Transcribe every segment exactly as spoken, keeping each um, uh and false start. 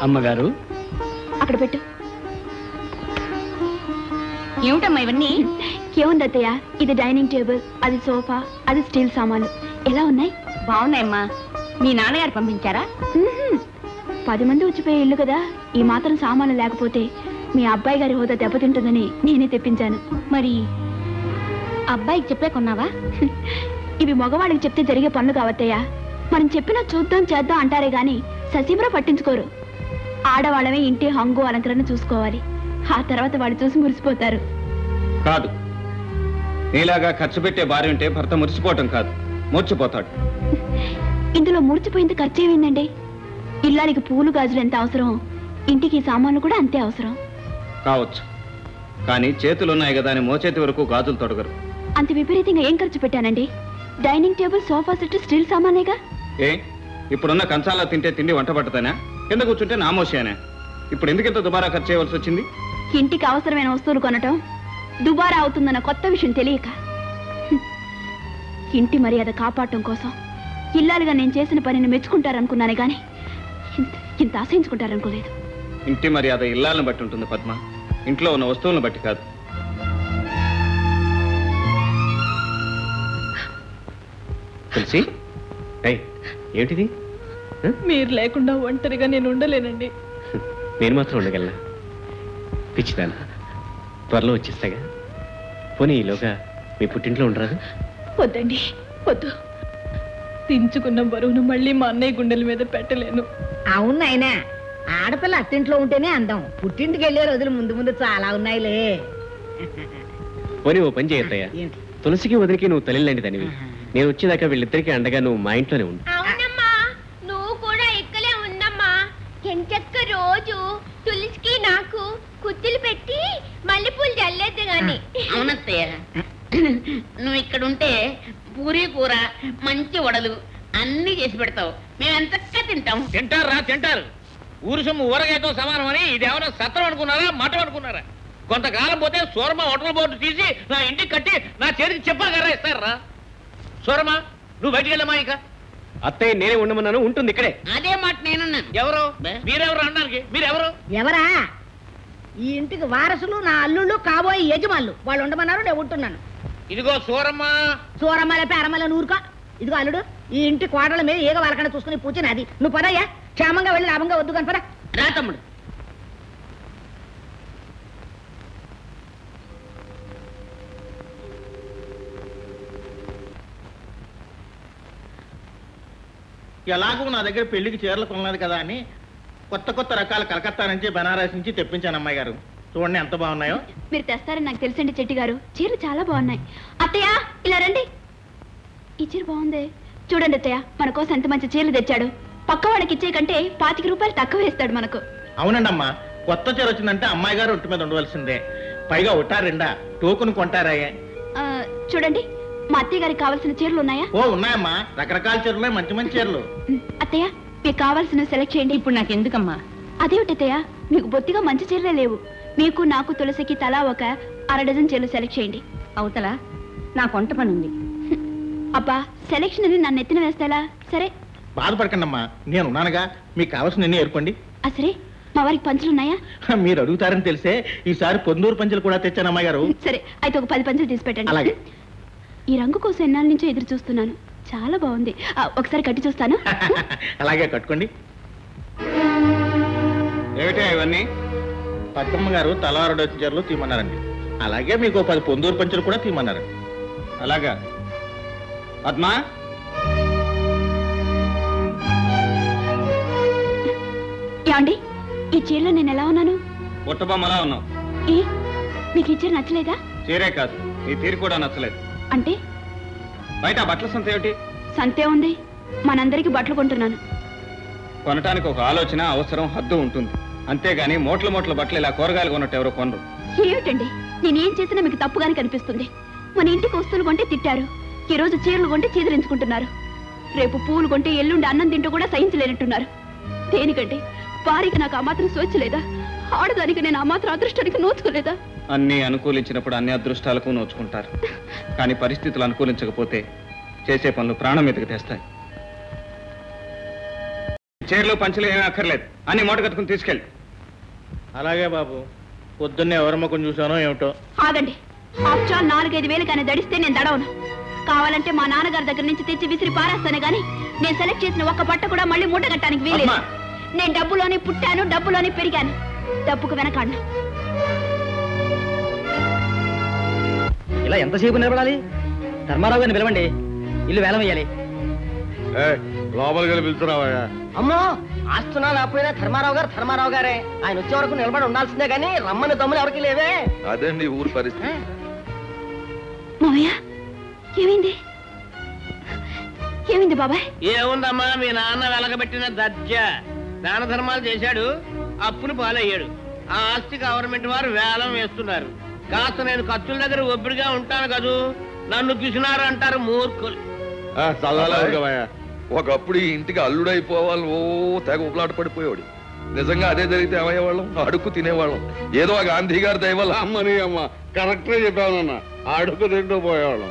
అమ్మగారు అక్కడ పెట్టు. ఏమిటమ్మా ఇవన్నీ? ఏముంది అత్తయ్య, ఇది డైనింగ్ టేబుల్, అది సోఫా, అది స్టీల్ సామాన్లు. ఎలా ఉన్నాయి? బాగున్నాయమ్మా. మీ నాన్నగారు పంపించారా? పది మంది వచ్చిపోయే ఇల్లు కదా, ఈ మాత్రం సామాన్లు లేకపోతే మీ అబ్బాయి గారి హోదా దెబ్బతింటుందని నేనే తెప్పించాను. మరి అబ్బాయికి చెప్పే కొన్నావా? ఇవి మగవాళ్ళకి చెప్తే జరిగే పనులు కావత్తయ్యా. మనం చెప్పినా చూద్దాం చేద్దాం అంటారే గాని ససీమరా పట్టించుకోరు. ఆడవాళ్ళమే ఇంటి హంగు అలంకరణ చూసుకోవాలి, ఆ తర్వాత వాళ్ళు చూసి మురిసిపోతారు. కాదు, నీలాగా ఖర్చు పెట్టే భార్య ఉంటే భర్త మురిసిపోవటం కాదు, మూర్చిపోతాడు. ఇందులో మూర్చిపోయింది ఖర్చేమైందండి? ఇల్లానికి పూలు గాజులు ఎంత అవసరం, ఇంటికి సామాన్లు కూడా అంతే అవసరం. కావచ్చు, కానీ చేతులున్నాయి కదా అని మోచేతి వరకు గాజులు తొడగరు. అంత విపరీతంగా ఏం ఖర్చు పెట్టానండి? Dining table, sofa set, steel సామానేగా. ఏ ఇప్పుడున్న కంచాలా తింటే తిండి వంట పట్టతానా? కింద కూర్చుంటే నామోషేనా? ఇప్పుడు ఎందుకు ఇంత దుబారా ఖర్చు చేయవలసి వచ్చింది? ఇంటికి అవసరమైన వస్తువులు కొనటం దుబారా అవుతుందన్న కొత్త విషయం తెలియక, ఇంటి మర్యాద కాపాడటం కోసం ఇల్లాలుగా నేను చేసిన పనిని మెచ్చుకుంటారనుకున్నానే గాని ఇంత ఆశయించుకుంటారనుకోలేదు. ఇంటి మర్యాద ఇల్లాలను బట్టి ఉంటుంది పద్మ, ఇంట్లో ఉన్న వస్తువులను బట్టి కాదు. తులసి, ఏమిటిది? మీరు లేకుండా ఒంటరిగా నేను ఉండలేనండి. నేను మాత్రం ఉండగలనా? పిచ్చిదానా, త్వరలో వచ్చేస్తాగా. పోనీ ఈలోగా మీ పుట్టింట్లో ఉండరాదు? వద్దండి, వద్దు. దించుకున్న బరువును మళ్ళీ మా అన్నయ్య గుండెల మీద పెట్టలేను. అవును అయినా ఆడపిల్ల అత్తింట్లో ఉంటేనే అందం. పుట్టింటికి వెళ్ళే రోజులు ముందు ముందు చాలా ఉన్నాయిలే. పోనీ ఓ పని చేయొద్దయ్యా, తులసికి వదిలికి నువ్వు తల్లిలాంటి దానివి. నేను వచ్చేదాకా వీళ్ళిద్దరికీ అండగా నువ్వు మా ఇంట్లోనే ఉండు. అవునమ్మా, నువ్వు కూడా ఇక్కడే ఉండమ్మా. ఎంచక్క రోజు తులసికి నాకు కుత్తులు పెట్టి మల్లెపూలు చల్లేద్దు గాని. అవునత్తయ్య, నువ్వు ఇక్కడ ఉంటే పూరీ కూర, మంచి వడలు అన్ని చేసి పెడతావు. మేము ఎంతగా తింటాం. తింటారా? తింటారు. ఊరు సొమ్ము ఊరగాయతో సమానం అని ఇదేమన్నా సత్రం అనుకున్నారా, మఠం అనుకున్నారా? కొంతకాలం పోతే సూరమ్మ హోటల్ బోర్డు తీసి నా ఇంటికి కట్టి నా చేతికి చెప్పాలి కదా ఇస్తారా? సూరమ్మ, నువ్వు బయటికి వెళ్ళమా. ఇక అత్తయ్య నేనే ఉండమన్నాను, ఉంటుంది ఇక్కడే. అదే మాట నేనున్నాను. ఎవరు మీరెవరు అనడానికి? మీరెవరు? ఎవరా? ఈ ఇంటికి వారసులు నా అల్లుళ్ళు, కాబోయే యజమానులు. వాళ్ళు ఉండమన్నారు, నేను ఉంటున్నాను. ఇదిగో సూరమ్మ. సూరమ్మల పేరమ్మల నూరుకో. ఇదిగో అల్లుడు, ఈ ఇంటి కోటల మీద ఏగ వాళ్ళకన్నా చూసుకుని పూచిన అది. నువ్వు పదయ్యా, క్షేమంగా వెళ్ళి లాభంగా వద్దు కనపరా. రా తమ్ముడు. ఎలాగూ నా దగ్గర పెళ్లికి చీరలు కొనలేదు కదా అని కొత్త కొత్త రకాల కలకత్తా నుంచి బనారస్ నుంచి తెప్పించాను అమ్మాయి గారు. చూడండి ఎంత బాగున్నాయో. మీరు తెస్తారని నాకు తెలుసండి చెట్టి గారు, చీరలు చాలా బాగున్నాయి. అత్తయ్య ఇలా రండి, ఈ చీర బాగుంది. చూడండి అత్తయ్య, మన కోసం ఎంత మంచి చీరలు తెచ్చాడు. పక్క వాళ్ళకి ఇచ్చే కంటే పాతిక రూపాయలు తక్కువ వేస్తాడు మనకు. అవునండి అమ్మా, కొత్త చీర వచ్చిందంటే అమ్మాయి గారు ఒంటి మీద ఉండవలసిందే. పైగా ఒట్టారెండా టోకును కొంటారాయే. చూడండి, మా అత్తయ్య గారికి కావాల్సిన చీరలు ఉన్నాయా? ఓ ఉన్నాయమ్మా, రకరకాల చీరలు, మంచి మంచి చీరలు. అత్తయ్య, మీకు కావాల్సిన సెలెక్ట్ చేయండి. ఇప్పుడు నాకు ఎందుకమ్మా? అదేమిటి అత్తయ్య, మీకు బొత్తిగా మంచి చీరలే లేవు. మీకు నాకు తులసికి తలా ఒక అర డజన్ చీరలు సెలెక్ట్ చేయండి. అవతల నా కొంట పని ఉంది. అబ్బా, సెలెక్షన్ అని నన్ను ఎత్తిన వేస్తాలా? సరే బాధపడకండి అమ్మా, నేను ఉన్నానుగా. మీకు కావాల్సిన ఎన్ని ఏర్పండి. సరే, మా వారికి పంచులున్నాయా? మీరు అడుగుతారని తెలిసే ఈసారి పొందూరు పంచులు కూడా తెచ్చాను అమ్మాయి గారు. సరే అయితే ఒక పది పంచులు తీసి పెట్టండి. అలాగే. ఈ రంగు కోసం ఎన్నాళ్ళ నుంచో ఎదురు చూస్తున్నాను, చాలా బాగుంది. ఒకసారి కట్టి చూస్తాను. అలాగే కట్టుకోండి. ఏమిటా ఇవన్నీ? పద్మమ్మ గారు తలారుడు చీరలు తీయమన్నారండి. అలాగే మీకు పది పొందూరు పంచులు కూడా తీయమన్నారు. అలాగా పద్మా? ఏమండి, ఈ చీరలో నేను ఎలా ఉన్నాను? పుట్టబొమ్మలా ఉన్నావు. ఏ, మీకు ఈ చీర నచ్చలేదా? చీరే కాదు, ఈ తీరు కూడా నచ్చలేదు. అంటే బయట బట్టల సంత ఏమిటి? సంతే ఉంది, మనందరికి బట్టలు కొంటున్నాను. కొనటానికి ఒక ఆలోచన, అవసరం, హద్దు ఉంటుంది. అంతేగాని మూట్ల మూట్ల బట్టలు ఇలా కూరగాయలు కొన్నట్టు ఎవరో కొనరు. ఏమిటండి, నేనేం చేసినా మీకు తప్పుగానే కనిపిస్తుంది. మన ఇంటికి వస్తువులు కొంటే తిట్టారు, ఈ రోజు చీరలు కొంటే చీదరించుకుంటున్నారు. రేపు పూలు కొంటే ఎల్లుండి అన్నం తింటూ కూడా సహించలేనట్టున్నారు. దేనికంటే వారికి నాకు ఆ మాత్రం సోచలేదా? ఆడదానికి నేను ఆ మాత్రం అదృష్టానికి నోచుకోలేదా? అన్ని అనుకూలించినప్పుడు అన్ని అదృష్టాలకు నోచుకుంటారు. కానీ పరిస్థితులు అనుకూలించకపోతే చేసే పనులు ప్రాణం మీదకి తెస్తాయి. చీరలు పంచలు ఏమీ అక్కర్లేదు అన్ని మూట కట్టుకుని తీసుకెళ్ళి. అలాగే బాబు. పొద్దున్నే ఎవరి ముఖం చూసానో ఏమిటో. ఆగండి. ఆఫ్టర్ నాలుగైదు వేలు కానీ దడిస్తే నేను దడవను. కావాలంటే మా నాన్నగారి దగ్గర నుంచి తెచ్చి విసిరి పారేస్తాను గానీ నేను సెలెక్ట్ చేసిన ఒక్క బట్ట కూడా మళ్ళీ మూట కట్టడానికి వీలేదు. నేను డబ్బులోనే పుట్టాను, డబ్బులోనే పెరిగాను. డబ్బుకు వెనకాడను. ఇలా ఎంతసేపు నిలబడాలి? ధర్మారావు గారిని పిలవండి, ఇల్లు వేలం వేయాలి. లోపలికి పిలుచురావయ్యా. అమ్మో, ఆస్తున్నా లేకపోయినా ధర్మారావు గారు ధర్మారావు గారే. ఆయన వచ్చే వరకు నిలబడి ఉండాల్సిందే గానీ రమ్మని తమ్ములు ఎవరికి లేవే. అదండి ఊరు పరిస్థితి. మావయ్య, ఏమైంది? ఏమైంది బాబాయ్? ఏముందమ్మా, మీ నాన్న వెలగబెట్టిన దర్జ దాన ధర్మాలు చేశాడు, అప్పులు పాలయ్యాడు. ఆ ఆస్తి గవర్నమెంట్ వారు వేలం వేస్తున్నారు. కాస్త నేను ఖర్చుల దగ్గర ఒబ్బిడిగా ఉంటాను కదూ, నన్ను పిసినారు అంటారు మూర్ఖులు. ఒకప్పుడు ఈ ఇంటికి అల్లుడైపోవాలి ఓ తెగ ఉపలాట పడిపోయేవాడు. నిజంగా అదే జరిగితే ఏమయ్యేవాళ్ళం? అడుక్కు తినేవాళ్ళం. ఏదో ఆ గాంధీ గారి దయవల్ల. అమ్మని అమ్మ కరెక్ట్గా చెప్పానన్నా, అడుక్కు తింటూ పోయేవాళ్ళం.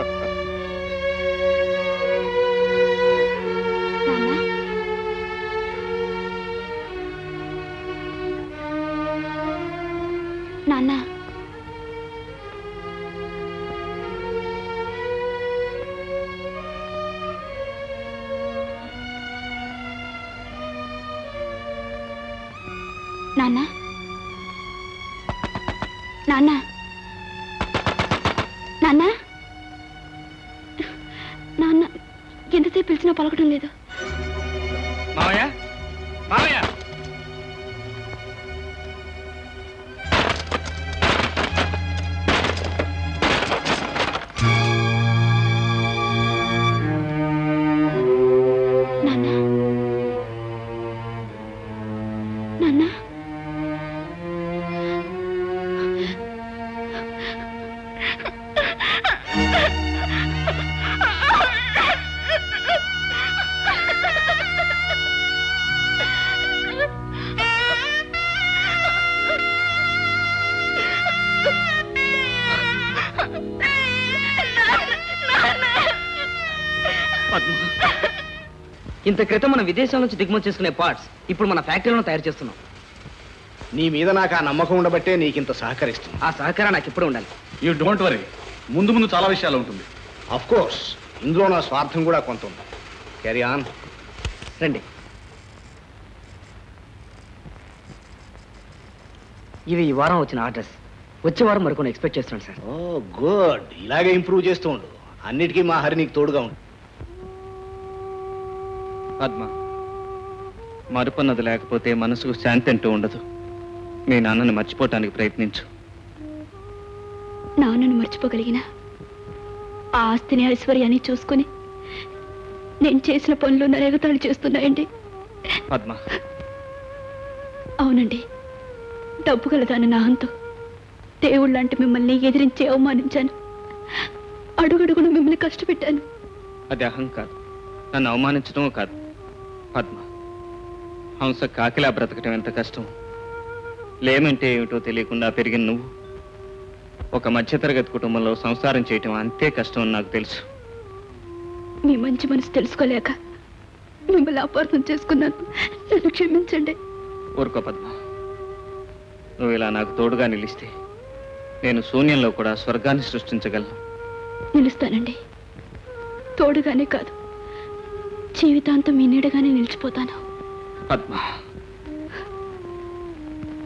నాన్న, నాన్న, నాన్న, నాన్న, నాన్న, ఎంతసేపు పిలిచినా పలకడం లేదు. మావయ్య, మావయ్య, ఇంత క్రితం మనం విదేశాల నుంచి దిగుమతి చేసుకునే పార్ట్స్ ఇప్పుడు మన ఫ్యాక్టరీలో తయారు చేస్తున్నాం. నీ మీద నాకు ఆ నమ్మకం ఉండబట్టే నీకు ఇంత సహకరిస్తుంది. ఆ సహకారం నాకు ఎప్పుడు ఉండాలి. యూ డోంట్ వరీ, ముందు ముందు చాలా విషయాలు ఉంటుంది. ఆఫ్ కోర్స్ ఇందులో నా స్వార్థం కూడా కొంత ఉంది. Carry on. రండి. ఇవి ఈ వారం వచ్చిన ఆర్డర్స్. వచ్చే వారం మరికొన్ని ఎక్స్పెక్ట్ చేస్తున్నాను సార్. Oh good. ఇలాగే ఇంప్రూవ్ చేస్తూ ఉండు. అన్నిటికీ మా హరి నీకు తోడుగా ఉండు. పద్మ, మరుపన్నది లేకపోతే మనసుకు శాంతి అంటూ ఉండదు. మీ నాన్నని మర్చిపోవటానికి ప్రయత్నించు. నాన్నను మర్చిపోగలిగిన ఆ ఆస్తిని ఐశ్వర్యాన్ని చూసుకుని నేను చేసిన పనులు నరేగతాళి చేస్తున్నాయండి. పద్మ, అవునండి, డబ్బు గలదాని నాహంతో దేవుళ్ళంటే మిమ్మల్ని ఎదిరించి అవమానించాను. అడుగడుగును మిమ్మల్ని కష్టపెట్టాను. అది అహం కాదు, నన్ను అవమానించడం కాదు. పద్మ, హంస కాకిలా బ్రతకటం ఎంత కష్టం. లేమంటే ఏమిటో తెలియకుండా పెరిగిన నువ్వు ఒక మధ్యతరగతి కుటుంబంలో సంసారం చేయటం అంతే కష్టం అని నాకు తెలుసు. మీ మంచి మనసు తెలుసుకోలేక మిమ్మల్ని అపార్థం చేసుకున్నాను. నన్ను క్షమించండి. ఊరుకో పద్మ, నువ్వు ఇలా నాకు తోడుగా నిలిస్తే నేను శూన్యంలో కూడా స్వర్గాన్ని సృష్టించగలను. నిలుస్తానండి. తోడుగానే కాదు, జీవితాంతం మీ నీడగానే నిలిచిపోతాను. పద్మ,